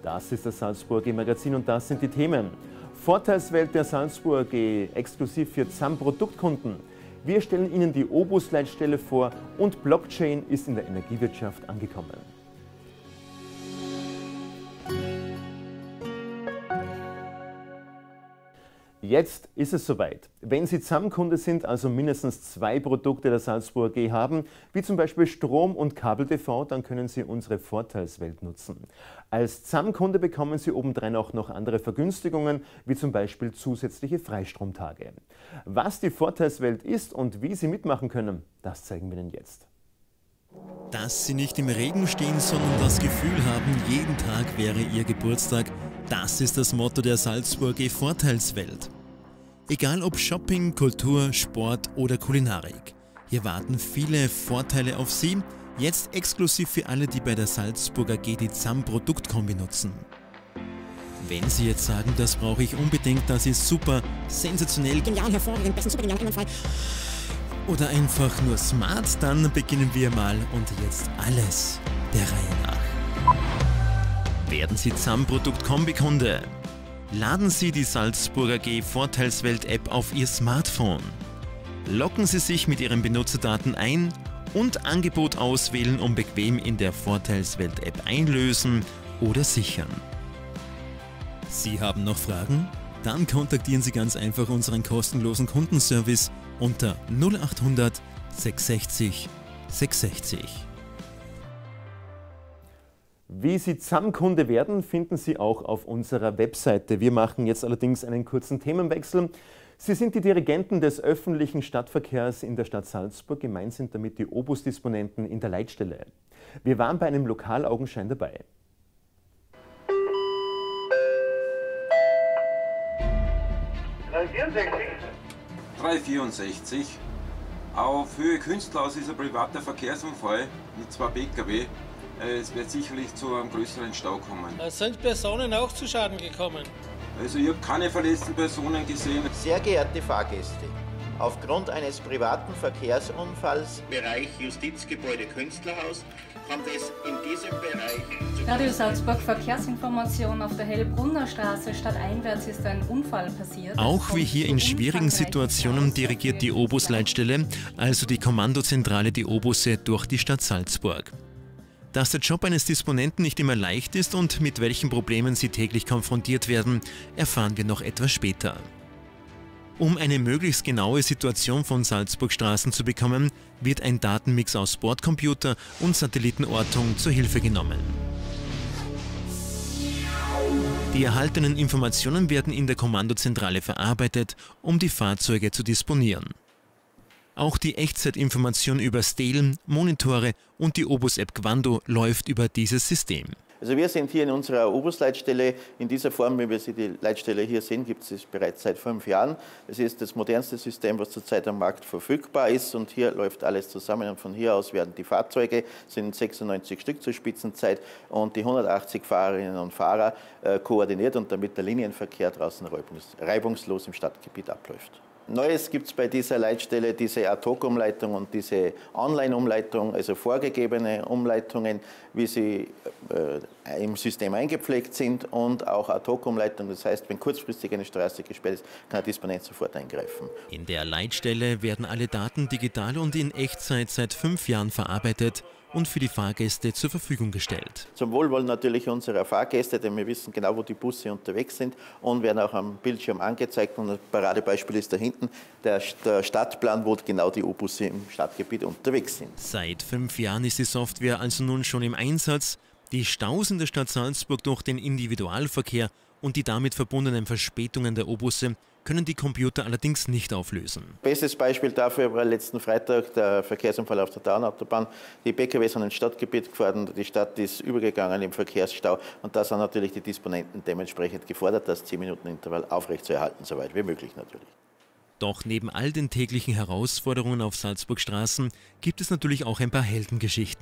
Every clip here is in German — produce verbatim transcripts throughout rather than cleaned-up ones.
Das ist das Salzburg A G Magazin und das sind die Themen. Vorteilswelt der Salzburg A G exklusiv für Z A M-Produktkunden. Wir stellen Ihnen die Obus-Leitstelle vor und Blockchain ist in der Energiewirtschaft angekommen. Jetzt ist es soweit. Wenn Sie Z A M-Kunde sind, also mindestens zwei Produkte der Salzburg A G haben, wie zum Beispiel Strom und Kabel-T V, dann können Sie unsere Vorteilswelt nutzen. Als Z A M-Kunde bekommen Sie obendrein auch noch andere Vergünstigungen, wie zum Beispiel zusätzliche Freistromtage. Was die Vorteilswelt ist und wie Sie mitmachen können, das zeigen wir Ihnen jetzt. Dass Sie nicht im Regen stehen, sondern das Gefühl haben, jeden Tag wäre Ihr Geburtstag, das ist das Motto der Salzburg A G Vorteilswelt. Egal ob Shopping, Kultur, Sport oder Kulinarik, hier warten viele Vorteile auf Sie, jetzt exklusiv für alle, die bei der Salzburg A G die Z A M-Produktkombi nutzen. Wenn Sie jetzt sagen, das brauche ich unbedingt, das ist super, sensationell, genial, hervorragend, besten, super genial, einwandfrei, oder einfach nur smart, dann beginnen wir mal und jetzt alles der Reihe nach. Werden Sie Z A M-Produkt-Kombi-Kunde? Laden Sie die Salzburg A G Vorteilswelt-App auf Ihr Smartphone. Loggen Sie sich mit Ihren Benutzerdaten ein und Angebot auswählen, um bequem in der Vorteilswelt-App einlösen oder sichern. Sie haben noch Fragen? Dann kontaktieren Sie ganz einfach unseren kostenlosen Kundenservice unter null achthundert sechshundertsechzig sechshundertsechzig. Wie Sie Z A M-Kunde werden, finden Sie auch auf unserer Webseite. Wir machen jetzt allerdings einen kurzen Themenwechsel. Sie sind die Dirigenten des öffentlichen Stadtverkehrs in der Stadt Salzburg. Gemeint sind damit die Obus-Disponenten in der Leitstelle. Wir waren bei einem Lokalaugenschein dabei. dreihundertvierundsechzig. Auf Höhe Künstlerhaus ist ein privater Verkehrsunfall mit zwei P K W. Es wird sicherlich zu einem größeren Stau kommen. Sind Personen auch zu Schaden gekommen? Also ich habe keine verletzten Personen gesehen. Sehr geehrte Fahrgäste, aufgrund eines privaten Verkehrsunfalls Bereich Justizgebäude Künstlerhaus kommt es in diesem Bereich... Radio Salzburg Verkehrsinformation: Auf der Hellbrunner Straße stadteinwärts ist ein Unfall passiert. Auch wie hier in schwierigen Situationen dirigiert die Obus-Leitstelle, also die Kommandozentrale, die Obusse durch die Stadt Salzburg. Dass der Job eines Disponenten nicht immer leicht ist und mit welchen Problemen sie täglich konfrontiert werden, erfahren wir noch etwas später. Um eine möglichst genaue Situation von Salzburgstraßen zu bekommen, wird ein Datenmix aus Bordcomputer und Satellitenortung zur Hilfe genommen. Die erhaltenen Informationen werden in der Kommandozentrale verarbeitet, um die Fahrzeuge zu disponieren. Auch die Echtzeitinformation über Stelen, Monitore und die Obus-App Quando läuft über dieses System. Also wir sind hier in unserer Obus-Leitstelle. In dieser Form, wie wir sie die Leitstelle hier sehen, gibt es bereits seit fünf Jahren. Es ist das modernste System, was zurzeit am Markt verfügbar ist, und hier läuft alles zusammen. Und von hier aus werden die Fahrzeuge, sind sechsundneunzig Stück zur Spitzenzeit, und die hundertachtzig Fahrerinnen und Fahrer äh, koordiniert, und damit der Linienverkehr draußen reibungslos im Stadtgebiet abläuft. Neues gibt es bei dieser Leitstelle, diese Ad-Hoc-Umleitung und diese Online-Umleitung, also vorgegebene Umleitungen, wie sie äh, im System eingepflegt sind, und auch Ad-Hoc-Umleitung. Das heißt, wenn kurzfristig eine Straße gesperrt ist, kann der Disponent sofort eingreifen. In der Leitstelle werden alle Daten digital und in Echtzeit seit fünf Jahren verarbeitet und für die Fahrgäste zur Verfügung gestellt. Zum Wohlwollen natürlich unserer Fahrgäste, denn wir wissen genau, wo die Busse unterwegs sind, und werden auch am Bildschirm angezeigt. Und ein Paradebeispiel ist da hinten der, der Stadtplan, wo genau die O-Busse im Stadtgebiet unterwegs sind. Seit fünf Jahren ist die Software also nun schon im Einsatz. Die Staus in der Stadt Salzburg durch den Individualverkehr und die damit verbundenen Verspätungen der O-Busse können die Computer allerdings nicht auflösen. Bestes Beispiel dafür war letzten Freitag der Verkehrsunfall auf der Dauernautobahn. Die P K W sind ins Stadtgebiet gefahren, die Stadt ist übergegangen im Verkehrsstau, und da sind natürlich die Disponenten dementsprechend gefordert, das zehn Minuten Intervall aufrechtzuerhalten, soweit wie möglich natürlich. Doch neben all den täglichen Herausforderungen auf Salzburgstraßen gibt es natürlich auch ein paar Heldengeschichten.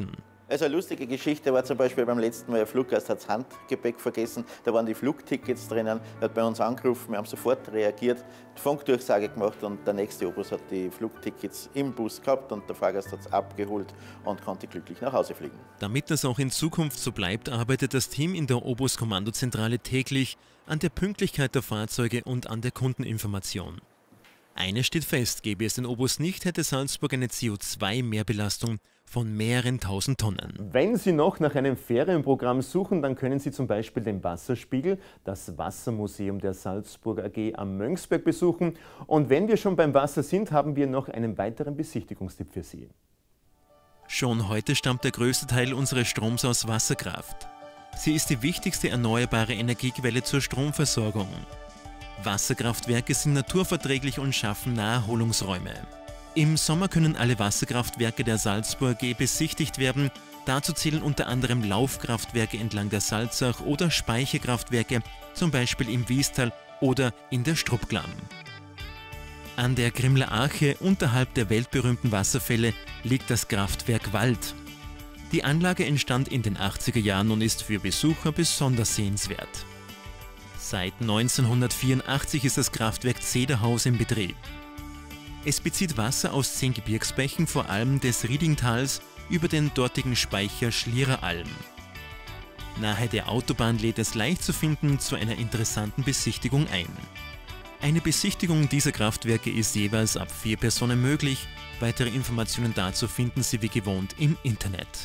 Also eine lustige Geschichte war zum Beispiel beim letzten Mal, ein Fluggast hat das Handgepäck vergessen, da waren die Flugtickets drinnen, er hat bei uns angerufen, wir haben sofort reagiert, die Funkdurchsage gemacht und der nächste Obus hat die Flugtickets im Bus gehabt und der Fahrgast hat es abgeholt und konnte glücklich nach Hause fliegen. Damit das auch in Zukunft so bleibt, arbeitet das Team in der Obus-Kommandozentrale täglich an der Pünktlichkeit der Fahrzeuge und an der Kundeninformation. Eines steht fest, gäbe es den Obus nicht, hätte Salzburg eine C O zwei Mehrbelastung von mehreren tausend Tonnen. Wenn Sie noch nach einem Ferienprogramm suchen, dann können Sie zum Beispiel den Wasserspiegel, das Wassermuseum der Salzburg A G am Mönchsberg besuchen. Und wenn wir schon beim Wasser sind, haben wir noch einen weiteren Besichtigungstipp für Sie. Schon heute stammt der größte Teil unseres Stroms aus Wasserkraft. Sie ist die wichtigste erneuerbare Energiequelle zur Stromversorgung. Wasserkraftwerke sind naturverträglich und schaffen Naherholungsräume. Im Sommer können alle Wasserkraftwerke der Salzburg A G besichtigt werden. Dazu zählen unter anderem Laufkraftwerke entlang der Salzach oder Speicherkraftwerke, zum Beispiel im Wiestal oder in der Struppklamm. An der Grimler Arche, unterhalb der weltberühmten Wasserfälle, liegt das Kraftwerk Wald. Die Anlage entstand in den achtziger Jahren und ist für Besucher besonders sehenswert. Seit neunzehnhundertvierundachtzig ist das Kraftwerk Zederhaus in Betrieb. Es bezieht Wasser aus zehn Gebirgsbächen, vor allem des Riedingtals, über den dortigen Speicher Schliereralm. Nahe der Autobahn lädt es leicht zu finden zu einer interessanten Besichtigung ein. Eine Besichtigung dieser Kraftwerke ist jeweils ab vier Personen möglich. Weitere Informationen dazu finden Sie wie gewohnt im Internet.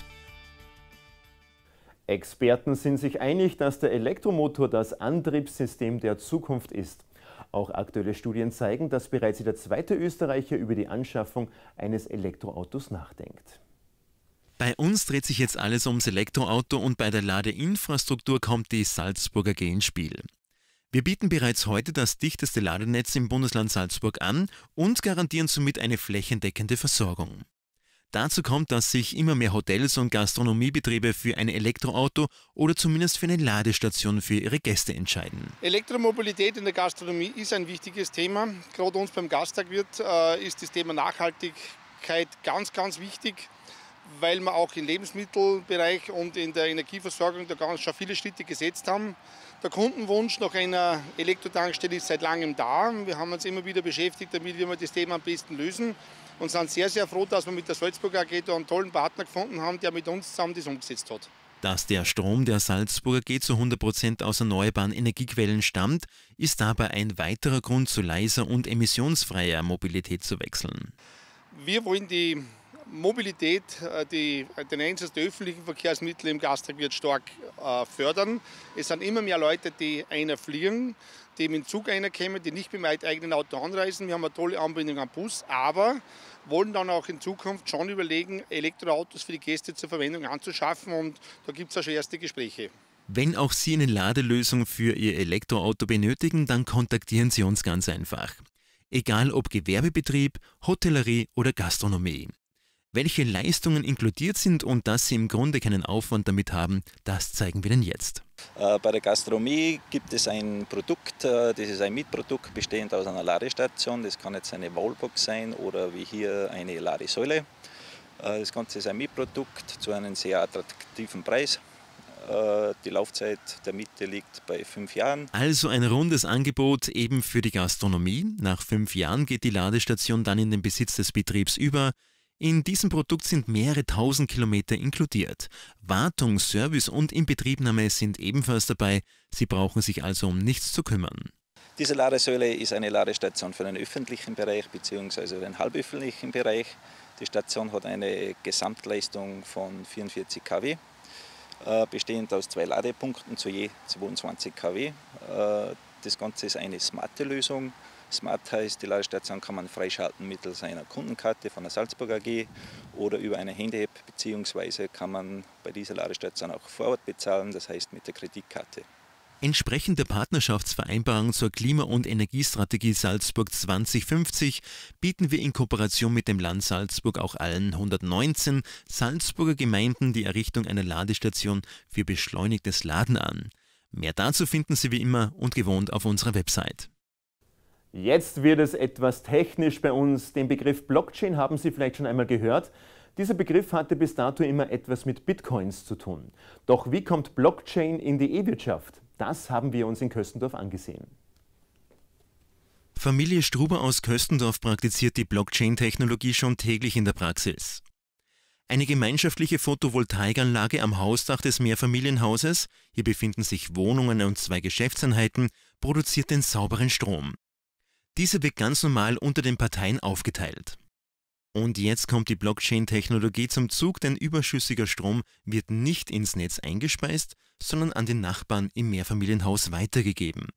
Experten sind sich einig, dass der Elektromotor das Antriebssystem der Zukunft ist. Auch aktuelle Studien zeigen, dass bereits jeder zweite Österreicher über die Anschaffung eines Elektroautos nachdenkt. Bei uns dreht sich jetzt alles ums Elektroauto und bei der Ladeinfrastruktur kommt die Salzburg A G ins Spiel. Wir bieten bereits heute das dichteste Ladenetz im Bundesland Salzburg an und garantieren somit eine flächendeckende Versorgung. Dazu kommt, dass sich immer mehr Hotels und Gastronomiebetriebe für ein Elektroauto oder zumindest für eine Ladestation für ihre Gäste entscheiden. Elektromobilität in der Gastronomie ist ein wichtiges Thema. Gerade uns beim Gastagwirt äh, ist das Thema Nachhaltigkeit ganz, ganz wichtig, weil wir auch im Lebensmittelbereich und in der Energieversorgung da ganz schon viele Schritte gesetzt haben. Der Kundenwunsch nach einer Elektrotankstelle ist seit langem da. Wir haben uns immer wieder beschäftigt damit, wie wir das Thema am besten lösen. Und sind sehr, sehr froh, dass wir mit der Salzburg A G da einen tollen Partner gefunden haben, der mit uns zusammen das umgesetzt hat. Dass der Strom der Salzburg A G zu hundert Prozent aus erneuerbaren Energiequellen stammt, ist dabei ein weiterer Grund, zu leiser und emissionsfreier Mobilität zu wechseln. Wir wollen die Mobilität, die, den Einsatz der öffentlichen Verkehrsmittel im Gastagwirt stark äh, fördern. Es sind immer mehr Leute, die einer fliegen, die mit dem Zug reinkommen, die nicht mit dem eigenen Auto anreisen. Wir haben eine tolle Anbindung am Bus, aber wollen dann auch in Zukunft schon überlegen, Elektroautos für die Gäste zur Verwendung anzuschaffen und da gibt es auch schon erste Gespräche. Wenn auch Sie eine Ladelösung für Ihr Elektroauto benötigen, dann kontaktieren Sie uns ganz einfach. Egal ob Gewerbebetrieb, Hotellerie oder Gastronomie. Welche Leistungen inkludiert sind und dass Sie im Grunde keinen Aufwand damit haben, das zeigen wir Ihnen jetzt. Bei der Gastronomie gibt es ein Produkt, das ist ein Mietprodukt bestehend aus einer Ladestation. Das kann jetzt eine Wallbox sein oder wie hier eine Ladesäule. Das Ganze ist ein Mietprodukt zu einem sehr attraktiven Preis. Die Laufzeit der Miete liegt bei fünf Jahren. Also ein rundes Angebot eben für die Gastronomie. Nach fünf Jahren geht die Ladestation dann in den Besitz des Betriebs über. In diesem Produkt sind mehrere tausend Kilometer inkludiert. Wartung, Service und Inbetriebnahme sind ebenfalls dabei. Sie brauchen sich also um nichts zu kümmern. Diese Ladesäule ist eine Ladestation für den öffentlichen Bereich bzw. den halböffentlichen Bereich. Die Station hat eine Gesamtleistung von vierundvierzig Kilowatt, äh, bestehend aus zwei Ladepunkten zu je zweiundzwanzig Kilowatt. Äh, das Ganze ist eine smarte Lösung. Smart heißt, die Ladestation kann man freischalten mittels einer Kundenkarte von der Salzburg A G oder über eine Handy-App, beziehungsweise kann man bei dieser Ladestation auch vor Ort bezahlen, das heißt mit der Kreditkarte. Entsprechend der Partnerschaftsvereinbarung zur Klima- und Energiestrategie Salzburg zwanzig fünfzig bieten wir in Kooperation mit dem Land Salzburg auch allen hundertneunzehn Salzburger Gemeinden die Errichtung einer Ladestation für beschleunigtes Laden an. Mehr dazu finden Sie wie immer und gewohnt auf unserer Website. Jetzt wird es etwas technisch bei uns. Den Begriff Blockchain haben Sie vielleicht schon einmal gehört. Dieser Begriff hatte bis dato immer etwas mit Bitcoins zu tun. Doch wie kommt Blockchain in die E-Wirtschaft? Das haben wir uns in Köstendorf angesehen. Familie Struber aus Köstendorf praktiziert die Blockchain-Technologie schon täglich in der Praxis. Eine gemeinschaftliche Photovoltaikanlage am Hausdach des Mehrfamilienhauses, hier befinden sich Wohnungen und zwei Geschäftseinheiten, produziert den sauberen Strom. Dieser wird ganz normal unter den Parteien aufgeteilt. Und jetzt kommt die Blockchain-Technologie zum Zug, denn überschüssiger Strom wird nicht ins Netz eingespeist, sondern an den Nachbarn im Mehrfamilienhaus weitergegeben.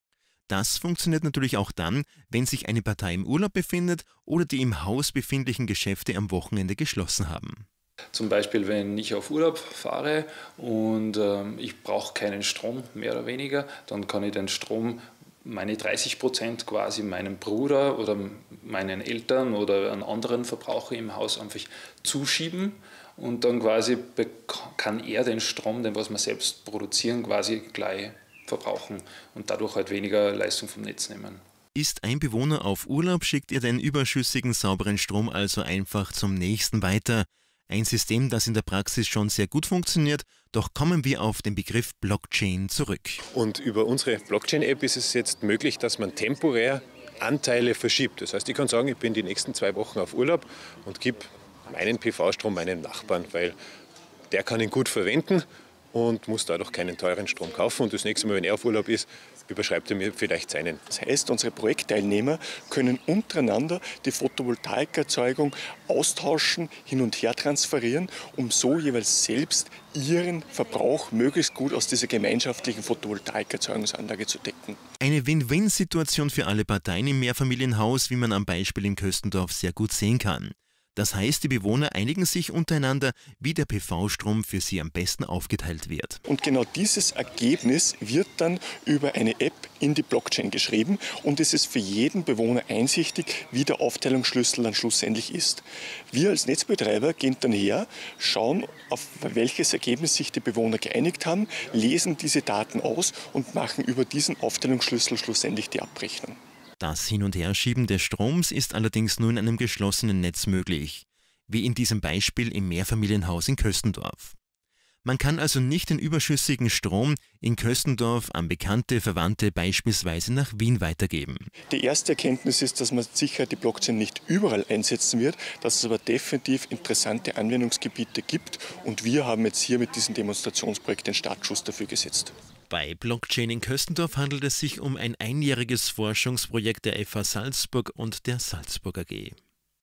Das funktioniert natürlich auch dann, wenn sich eine Partei im Urlaub befindet oder die im Haus befindlichen Geschäfte am Wochenende geschlossen haben. Zum Beispiel, wenn ich auf Urlaub fahre und ähm, ich brauche keinen Strom, mehr oder weniger, dann kann ich den Strom, meine dreißig Prozent quasi meinem Bruder oder meinen Eltern oder einen anderen Verbraucher im Haus einfach zuschieben und dann quasi kann er den Strom, den was wir selbst produzieren, quasi gleich verbrauchen und dadurch halt weniger Leistung vom Netz nehmen. Ist ein Bewohner auf Urlaub, schickt ihr den überschüssigen sauberen Strom also einfach zum nächsten weiter. Ein System, das in der Praxis schon sehr gut funktioniert, doch kommen wir auf den Begriff Blockchain zurück. Und über unsere Blockchain-App ist es jetzt möglich, dass man temporär Anteile verschiebt. Das heißt, ich kann sagen, ich bin die nächsten zwei Wochen auf Urlaub und gebe meinen P V-Strom meinem Nachbarn, weil der kann ihn gut verwenden und muss dadurch keinen teuren Strom kaufen. Und das nächste Mal, wenn er auf Urlaub ist, überschreibt er mir vielleicht seinen. Das heißt, unsere Projektteilnehmer können untereinander die Photovoltaikerzeugung austauschen, hin und her transferieren, um so jeweils selbst ihren Verbrauch möglichst gut aus dieser gemeinschaftlichen Photovoltaikerzeugungsanlage zu decken. Eine Win-Win-Situation für alle Parteien im Mehrfamilienhaus, wie man am Beispiel in Köstendorf sehr gut sehen kann. Das heißt, die Bewohner einigen sich untereinander, wie der P V-Strom für sie am besten aufgeteilt wird. Und genau dieses Ergebnis wird dann über eine App in die Blockchain geschrieben und es ist für jeden Bewohner einsichtig, wie der Aufteilungsschlüssel dann schlussendlich ist. Wir als Netzbetreiber gehen dann her, schauen, auf welches Ergebnis sich die Bewohner geeinigt haben, lesen diese Daten aus und machen über diesen Aufteilungsschlüssel schlussendlich die Abrechnung. Das Hin- und Herschieben des Stroms ist allerdings nur in einem geschlossenen Netz möglich, wie in diesem Beispiel im Mehrfamilienhaus in Köstendorf. Man kann also nicht den überschüssigen Strom in Köstendorf an Bekannte, Verwandte beispielsweise nach Wien weitergeben. Die erste Erkenntnis ist, dass man sicher die Blockchain nicht überall einsetzen wird, dass es aber definitiv interessante Anwendungsgebiete gibt und wir haben jetzt hier mit diesem Demonstrationsprojekt den Startschuss dafür gesetzt. Bei Blockchain in Köstendorf handelt es sich um ein einjähriges Forschungsprojekt der F H Salzburg und der Salzburg A G.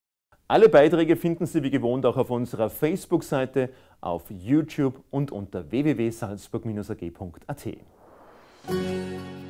Alle Beiträge finden Sie wie gewohnt auch auf unserer Facebook-Seite, auf YouTube und unter w w w punkt salzburg Bindestrich a g punkt a t.